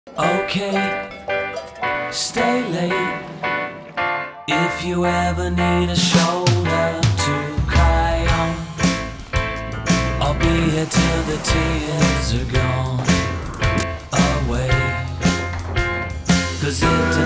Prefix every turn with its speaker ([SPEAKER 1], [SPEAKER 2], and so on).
[SPEAKER 1] Okay, stay late if you ever need a shoulder to cry on. I'll be here till the tears are gone away. 'Cause if